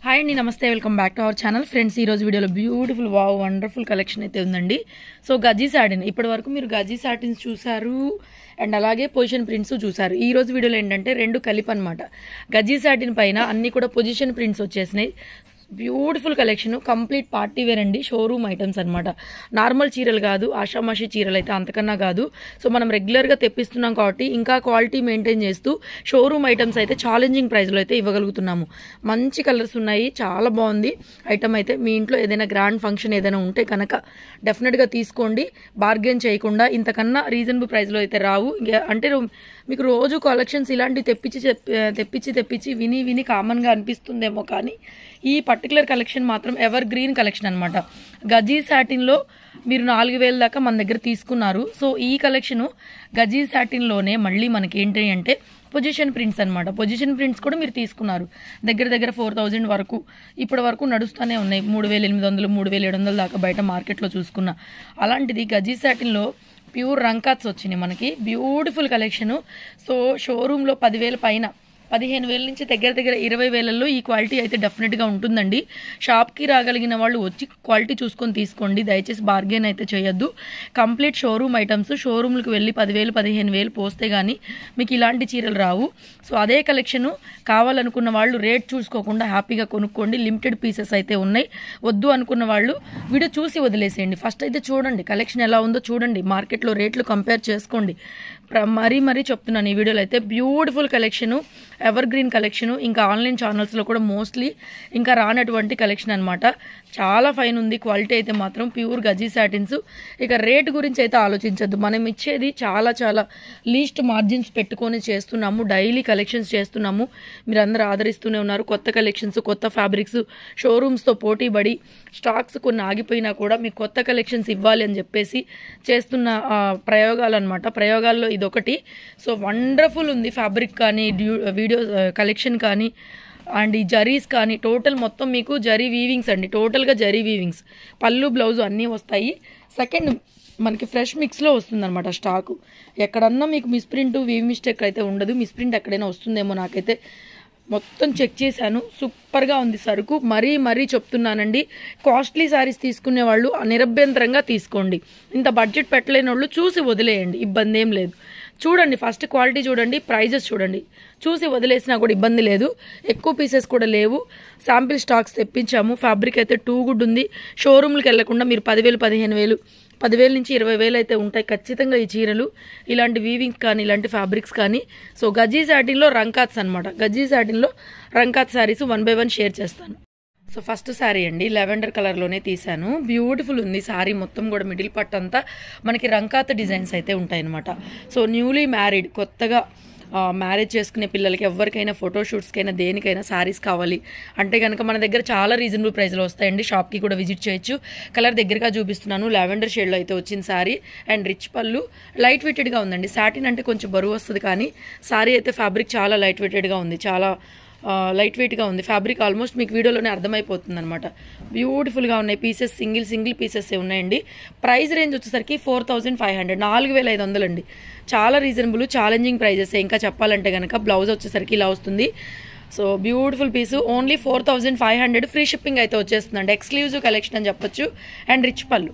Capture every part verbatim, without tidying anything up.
Hi అండి, నమస్తే. Welcome back to our channel. Friends, ఈ రోజు వీడియోలో బ్యూటిఫుల్ వావ్ వండర్ఫుల్ కలెక్షన్ అయితే ఉందండి. సో గజీ సాటిన్, ఇప్పటి వరకు మీరు గజీ సాటిన్స్ చూసారు అండ్ అలాగే పొజిషన్ ప్రింట్స్ చూసారు. ఈ రోజు వీడియోలో ఏంటంటే రెండు కలిపి అనమాట. గజీ సాటిన్ పైన అన్ని కూడా పొజిషన్ ప్రింట్స్ వచ్చేసినాయి. Beautiful collection, complete party wear అండి. షోరూమ్ ఐటమ్స్ అనమాట. నార్మల్ చీరలు కాదు, ఆషామాషి చీరలు అయితే అంతకన్నా కాదు. సో మనం రెగ్యులర్గా తెప్పిస్తున్నాం కాబట్టి ఇంకా క్వాలిటీ మెయింటైన్ చేస్తూ షోరూమ్ ఐటమ్స్ అయితే ఛాలెంజింగ్ ప్రైస్లో అయితే ఇవ్వగలుగుతున్నాము. మంచి కలర్స్ ఉన్నాయి, చాలా బాగుంది ఐటమ్ అయితే. మీ ఇంట్లో ఏదైనా గ్రాండ్ ఫంక్షన్ ఏదైనా ఉంటే కనుక డెఫినెట్గా తీసుకోండి. బార్గెన్ చేయకుండా ఇంతకన్నా రీజనబుల్ ప్రైస్లో అయితే రావు. అంటే మీకు రోజు కలెక్షన్స్ ఇలాంటివి తెప్పించి తెప్పించి తెప్పించి విని విని కామన్గా అనిపిస్తుందేమో, కానీ ఈ పర్టికులర్ కలెక్షన్ మాత్రం ఎవర్ గ్రీన్ కలెక్షన్ అనమాట. గజీ సాటిన్లో మీరు నాలుగు వేల దాకా మన దగ్గర తీసుకున్నారు. సో ఈ కలెక్షను గజీ సాటిన్లోనే మళ్ళీ మనకి ఏంటి అంటే పొజిషన్ ప్రింట్స్ అనమాట. పొజిషన్ ప్రింట్స్ కూడా మీరు తీసుకున్నారు. దగ్గర దగ్గర ఫోర్ థౌజండ్ వరకు ఇప్పటి వరకు నడుస్తూనే ఉన్నాయి. మూడు వేల ఎనిమిది వందలు మూడు వేల ఏడు వందల దాకా బయట మార్కెట్లో చూసుకున్న. అలాంటిది గజీ సాటిన్లో ప్యూర్ రంకాత్స్ వచ్చినాయి మనకి. Beautiful collection. సో షోరూంలో పదివేల పైన పదిహేను వేల నుంచి దగ్గర దగ్గర ఇరవై వేలలో ఈ క్వాలిటీ అయితే డెఫినెట్గా ఉంటుందండి. షాప్కి రాగలిగిన వాళ్ళు వచ్చి క్వాలిటీ చూసుకొని తీసుకోండి. దయచేసి బార్గెన్ అయితే చేయొద్దు. Complete showroom items. షోరూమ్లకు వెళ్ళి పదివేలు పదిహేను వేలు పోస్తే కానీ మీకు ఇలాంటి చీరలు రావు. సో అదే కలెక్షను కావాలనుకున్న వాళ్ళు రేట్ చూసుకోకుండా హ్యాపీగా కొనుక్కోండి. లిమిటెడ్ పీసెస్ అయితే ఉన్నాయి. వద్దు అనుకున్న వాళ్ళు వీడియో చూసి వదిలేసేయండి. ఫస్ట్ అయితే చూడండి కలెక్షన్ ఎలా ఉందో చూడండి. మార్కెట్లో రేట్లు కంపేర్ చేసుకోండి. మరీ మరీ చెప్తున్నాను ఈ వీడియోలో అయితే. Beautiful collection, evergreen collection. ఇంకా ఆన్లైన్ ఛానల్స్లో కూడా మోస్ట్లీ ఇంకా రానటువంటి కలెక్షన్ అనమాట. చాలా ఫైన్ ఉంది క్వాలిటీ అయితే మాత్రం. ప్యూర్ గజీ సాటిన్స్. ఇక రేట్ గురించి అయితే ఆలోచించద్దు. మనం ఇచ్చేది చాలా చాలా లీస్ట్ మార్జిన్స్ పెట్టుకొని చేస్తున్నాము. డైలీ కలెక్షన్స్ చేస్తున్నాము. మీరు అందరూ ఆదరిస్తూనే ఉన్నారు. కొత్త కలెక్షన్స్, కొత్త ఫ్యాబ్రిక్స్, షోరూమ్స్తో పోటీపడి స్టాక్స్ కొన్ని ఆగిపోయినా కూడా మీకు కొత్త కలెక్షన్స్ ఇవ్వాలి అని చెప్పేసి చేస్తున్న ప్రయోగాలు అనమాట. ప్రయోగాల్లో ఇదొకటి. సో వండర్ఫుల్ ఉంది ఫ్యాబ్రిక్ కానీ, వీడియో కలెక్షన్ కానీ అండ్ ఈ జరీస్ కానీ టోటల్ మొత్తం మీకు జరీ వీవింగ్స్ అండి. టోటల్గా జరీ వీవింగ్స్. పళ్ళు బ్లౌజు అన్నీ వస్తాయి. సెకండ్ మనకి ఫ్రెష్ మిక్స్లో వస్తుందన్నమాట స్టాకు. ఎక్కడన్నా మీకు మిస్ప్రింట్ వీవ్ మిస్టేక్ అయితే ఉండదు. మిస్ప్రింట్ ఎక్కడైనా వస్తుందేమో, నాకైతే మొత్తం చెక్ చేశాను. సూపర్గా ఉంది సరుకు. మరీ మరీ చెప్తున్నానండి, కాస్ట్లీ శారీస్ తీసుకునే వాళ్ళు నిరభ్యంతరంగా తీసుకోండి. ఇంత బడ్జెట్ పెట్టలేని వాళ్ళు చూసి వదిలేయండి, ఇబ్బంది ఏం లేదు. చూడండి, ఫస్ట్ క్వాలిటీ చూడండి, ప్రైజెస్ చూడండి. చూసి వదిలేసినా కూడా ఇబ్బంది లేదు. ఎక్కువ పీసెస్ కూడా లేవు. శాంపిల్ స్టాక్స్ తెప్పించాము. ఫ్యాబ్రిక్ అయితే టూ గుడ్ ఉంది. షోరూమ్లకు వెళ్లకుండా మీరు పదివేలు పదిహేను వేలు పదివేల నుంచి ఇరవై వేలు అయితే ఉంటాయి ఖచ్చితంగా ఈ చీరలు. ఇలాంటి వీవింగ్స్ కానీ ఇలాంటి ఫ్యాబ్రిక్స్ కానీ. సో గజీ సాటిన్లో రంకాత్స్ అనమాట. గజీ సాటిన్లో రంకాత్ saris one by one share చేస్తాను. సో ఫస్ట్ శారీ అండి, లెవెండర్ కలర్లోనే తీశాను. బ్యూటిఫుల్ ఉంది శారీ మొత్తం కూడా. మిడిల్ పట్టు అంతా మనకి రంకాత్ డిజైన్స్ అయితే ఉంటాయన్నమాట. సో న్యూలీ మ్యారీడ్, కొత్తగా మ్యారేజ్ చేసుకునే పిల్లలకి ఎవరికైనా ఫోటోషూట్స్కైనా దేనికైనా శారీస్ కావాలి అంటే కనుక మన దగ్గర చాలా రీజనబుల్ ప్రైస్లో వస్తాయండి. షాప్కి కూడా విజిట్ చేయొచ్చు. కలర్ దగ్గరగా చూపిస్తున్నాను. లావెండర్ షేడ్లో అయితే వచ్చింది sari. And rich pallu. Light వెయిటెడ్గా ఉందండి. సాటిన్ అంటే కొంచెం బరువు వస్తుంది, కానీ శారీ అయితే ఫ్యాబ్రిక్ చాలా లైట్ వెయిటెడ్గా ఉంది. చాలా లైట్ వెయిట్గా ఉంది ఫ్యాబ్రిక్. ఆల్మోస్ట్ మీకు వీడియోలోనే అర్థమైపోతుంది అనమాట. బ్యూటిఫుల్గా ఉన్నాయి పీసెస్. సింగిల్ సింగిల్ పీసెస్ ఉన్నాయండి. ప్రైస్ రేంజ్ వచ్చేసరికి ఫోర్ థౌజండ్ ఫైవ్ హండ్రెడ్ నాలుగు వేల ఐదు వందలు అండి. చాలా రీజనబుల్, ఛాలెంజింగ్ ప్రైజెస్. ఇంకా చెప్పాలంటే కనుక బ్లౌజ్ వచ్చేసరికి ఇలా వస్తుంది. So beautiful piece. Only four thousand five hundred free shipping అయితే వచ్చేస్తుందండి. ఎక్స్క్లూజివ్ కలెక్షన్ అని చెప్పొచ్చు. And rich pallu.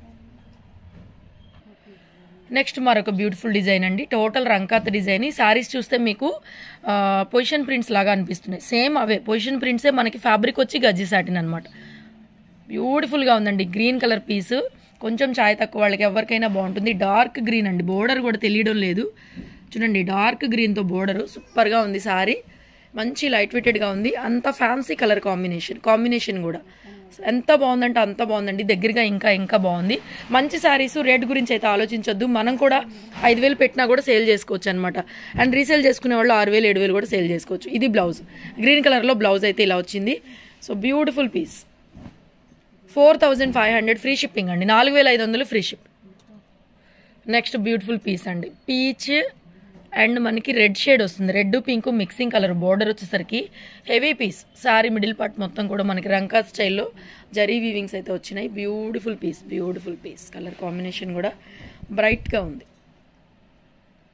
నెక్స్ట్ మరొక బ్యూటిఫుల్ డిజైన్ అండి. టోటల్ రంకాత్ డిజైన్. ఈ శారీస్ చూస్తే మీకు పొజిషన్ ప్రింట్స్ లాగా అనిపిస్తున్నాయి. సేమ్ అవే పొజిషన్ ప్రింట్సే. మనకి ఫ్యాబ్రిక్ వచ్చి గజీ సాటిన్ అనమాట. బ్యూటిఫుల్గా ఉందండి. Green colour piece. కొంచెం ఛాయ్ తక్కువ వాళ్ళకి ఎవరికైనా బాగుంటుంది. డార్క్ గ్రీన్ అండి. బోర్డర్ కూడా తెలియడం లేదు. చూడండి, డార్క్ గ్రీన్తో బోర్డరు. సూపర్గా ఉంది శారీ. మంచి లైట్ వెయిటెడ్గా ఉంది. అంత ఫ్యాన్సీ కలర్ కాంబినేషన్ కాంబినేషన్ కూడా ఎంత బాగుందంటే అంత బాగుందండి. దగ్గరగా ఇంకా ఇంకా బాగుంది. మంచి శారీస్. రేట్ గురించి అయితే ఆలోచించొద్దు. మనం కూడా ఐదు వేలు పెట్టినా కూడా సేల్ చేసుకోవచ్చు అనమాట. అండ్ రీసేల్ చేసుకునే వాళ్ళు ఆరు వేలు ఏడు వేలు కూడా సేల్ చేసుకోవచ్చు. ఇది బ్లౌజ్. గ్రీన్ కలర్లో బ్లౌజ్ అయితే ఇలా వచ్చింది. So beautiful piece. Four thousand five hundred free shipping అండి. నాలుగు వేల ఐదు వందలు free ship. Next beautiful piece అండి. పీచ్ అండ్ మనకి రెడ్ షేడ్ వస్తుంది. Red pink mixing colour. Border వచ్చేసరికి heavy piece. Sari middle part మొత్తం కూడా మనకి రంకాత్ స్టైల్లో జరీ వీవింగ్స్ అయితే వచ్చినాయి. Beautiful piece. Beautiful piece. Colour combination కూడా బ్రైట్గా ఉంది.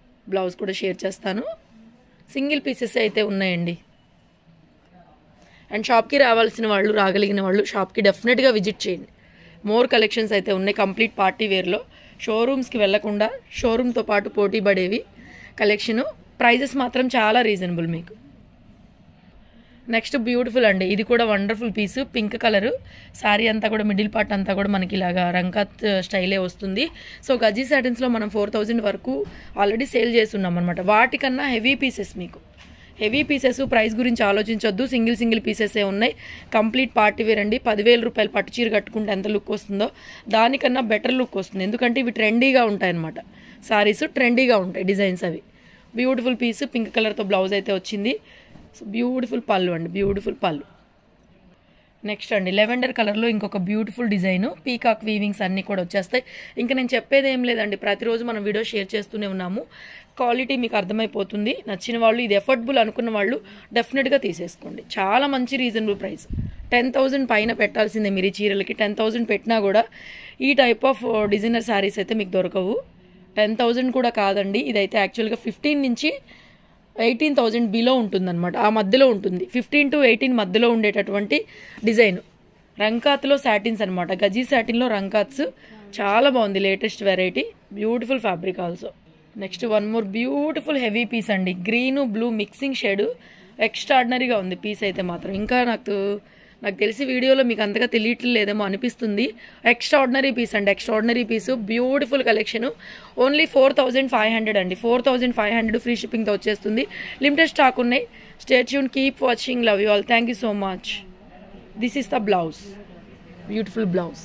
బ్లౌజ్ కూడా షేర్ చేస్తాను. సింగిల్ పీసెస్ అయితే ఉన్నాయండి. అండ్ షాప్కి రావాల్సిన వాళ్ళు, రాగలిగిన వాళ్ళు షాప్కి డెఫినెట్గా విజిట్ చేయండి. మోర్ కలెక్షన్స్ అయితే ఉన్నాయి కంప్లీట్ పార్టీ వేర్లో. షోరూమ్స్కి వెళ్లకుండా షోరూమ్తో పాటు పోటీ పడేవి కలెక్షను. ప్రైజెస్ మాత్రం చాలా రీజనబుల్ మీకు. నెక్స్ట్ బ్యూటిఫుల్ అండి, ఇది కూడా wonderful piece. Pink colour sari అంతా కూడా మిడిల్ పార్ట్ అంతా కూడా మనకి ఇలాగా రంకాత్ స్టైలే వస్తుంది. సో గజీ సాటిన్స్లో మనం ఫోర్ థౌజండ్ వరకు ఆల్రెడీ సేల్ చేస్తున్నాం అనమాట. వాటికన్నా హెవీ పీసెస్ మీకు, హెవీ పీసెస్. ప్రైస్ గురించి ఆలోచించొద్దు, సింగిల్ సింగిల్ పీసెసే ఉన్నాయి. కంప్లీట్ పార్టీ వేర్ అండి. పదివేల రూపాయలు పట్టు చీర కట్టుకుంటే ఎంత లుక్ వస్తుందో దానికన్నా బెటర్ లుక్ వస్తుంది. ఎందుకంటే ఇవి ట్రెండీగా ఉంటాయి అనమాట. శారీస్ ట్రెండీగా ఉంటాయి డిజైన్స్ అవి. బ్యూటిఫుల్ పీస్, పింక్ కలర్తో బ్లౌజ్ అయితే వచ్చింది. సో బ్యూటిఫుల్ పళ్ళు అండి, బ్యూటిఫుల్ పళ్ళు. నెక్స్ట్ అండి లెవెండర్ కలర్లో ఇంకొక బ్యూటిఫుల్ డిజైన్, పీకాక్ వీవింగ్స్ అన్నీ కూడా వచ్చేస్తాయి. ఇంకా నేను చెప్పేది ఏం లేదండి, ప్రతిరోజు మనం వీడియో షేర్ చేస్తూనే ఉన్నాము. క్వాలిటీ మీకు అర్థమైపోతుంది. నచ్చిన వాళ్ళు, ఇది ఎఫర్డబుల్ అనుకున్న వాళ్ళు డెఫినెట్గా తీసేసుకోండి. చాలా మంచి రీజనబుల్ ప్రైస్. టెన్ థౌజండ్ పైన పెట్టాల్సిందే మీరు ఈ చీరలకి. టెన్ థౌజండ్ పెట్టినా కూడా ఈ టైప్ ఆఫ్ డిజైనర్ శారీస్ అయితే మీకు దొరకవు. టెన్ థౌజండ్ కూడా కాదండి, ఇదైతే యాక్చువల్గా ఫిఫ్టీన్ నుంచి ఎయిటీన్ థౌజండ్ బిలో ఉంటుందన్నమాట. ఆ మధ్యలో ఉంటుంది, ఫిఫ్టీన్ టు ఎయిటీన్ మధ్యలో ఉండేటటువంటి డిజైన్. రంకాత్లో సాటిన్స్ అనమాట, గజీ సాటిన్లో రంకాత్స్. చాలా బాగుంది, latest variety, beautiful fabric also. Next one more beautiful heavy piece అండి, గ్రీన్ బ్లూ మిక్సింగ్ షేడ్. ఎక్స్ట్రాడినరీగా ఉంది పీస్ అయితే మాత్రం. ఇంకా నాకు నాకు తెలిసి వీడియోలో మీకు అంతగా తెలియట్లేదేమో అనిపిస్తుంది. ఎక్స్ట్రాడినరీ పీస్ అండి, extraordinary piece, beautiful collection. Only four thousand five hundred అండి, four thousand five hundred free షిప్పింగ్తో వచ్చేస్తుంది. లిమిటెడ్ స్టాక్ ఉన్నాయి. Stay tune, keep watching, love you all, thank you so much. This is the blouse, beautiful blouse,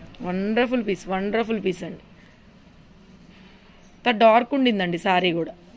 wonderful piece, wonderful piece అండి. Dark ఉండిందండి శారీ కూడా.